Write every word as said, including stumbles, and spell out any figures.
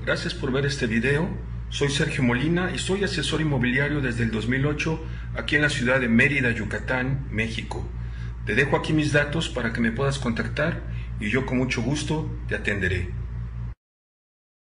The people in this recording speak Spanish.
Gracias por ver este video. Soy Sergio Molina y soy asesor inmobiliario desde el dos mil ocho aquí en la ciudad de Mérida, Yucatán, México. Te dejo aquí mis datos para que me puedas contactar y yo con mucho gusto te atenderé.